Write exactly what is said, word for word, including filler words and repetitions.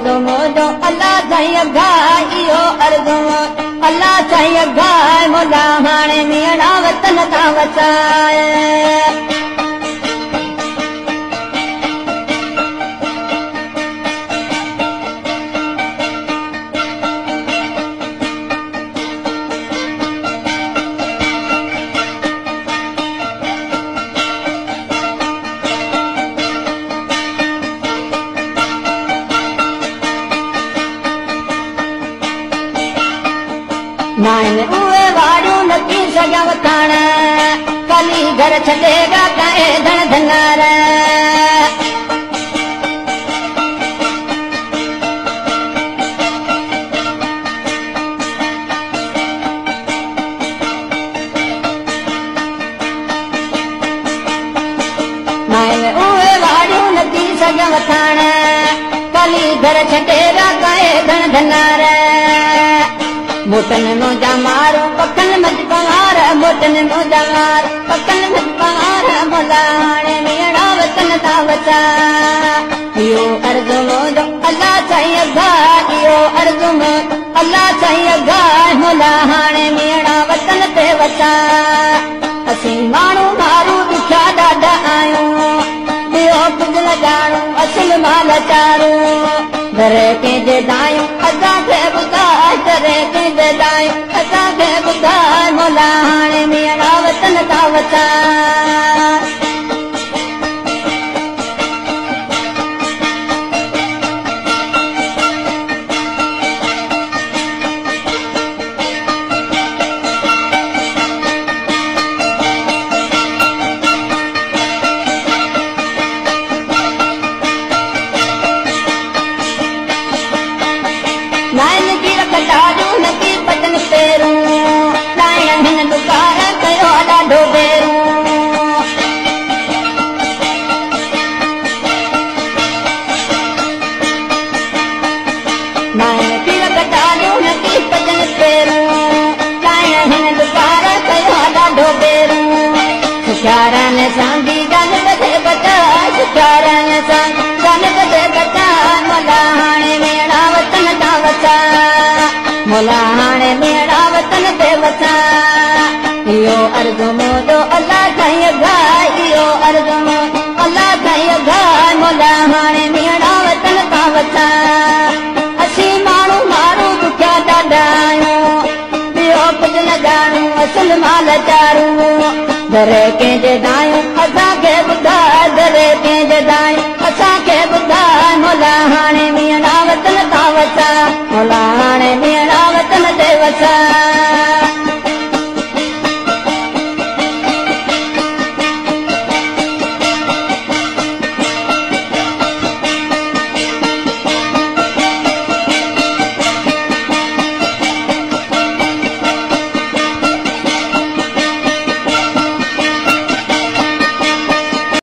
मोदो अल्लाह साईं अघाए इहो अर्ज़ु अल्लाह साईं अघाए मोला हाणे मेरा वतन तां वसाए नाइन उहे वारियूं न थी सघिया वठाण कली घर छॾेगा काए धण धनार नाइन उहे वारियूं न थी सघिया वठाण कली घर छॾेगा काए धण धनार मोटन मोजा मारो पकन मत पवार मोटन मोजा मार पकन मत पवार मोला हाणे मेरा वतन ता वसा इहो अर्ज़ु मोदो अल्लाह साईं अघाए इहो अर्ज़ु मोदो अल्लाह साईं अघाए मोला हाणे मेरा वतन ते वसा असीं माण्हू मारू ॾुखिया ॾाढा आहियूं ॿियो कुझु न ॼाणूं असुल माल चारूं घर कंहिंजे दायूं असांखे ॿुधाए घर कंहिंजे दायूं असांखे ॿुधाए मोला हाणे मेरा वतन तां वसा नाइन की रखतारियूं न थी पटन पेरूं नाइन हिन दुकार कयो ॾाढो बेरूं नाइन की रखतारियूं न थी पटन पेरूं नाइन हिन दुकार कयो ॾाढो बेरूं सुखारनि सां बि गन बधे बचा सुखारनि सां गन बधे बचा मोला हाणे मेरा वतन तां वसा मोला हाणे मेरा वतन ते वसा इहो अर्ज़ु मोदो अल्लाह साईं अघाए इहो अर्ज़ु मोदो अल्लाह साईं अघाए मोला हाणे मेरा वतन तां वसा असीं माण्हू मारू ॾुखिया ॾाढा आहियूं ॿियो कुझु न ॼाणूं असुल माल चारूं घर कंहिंजे दायूं असांखे ॿुधाए घर कंहिंजे दायूं असांखे ॿुधाए मोला हाणे मेरा वतन तां वसा मोला हाणे मेरा वतन ते वसा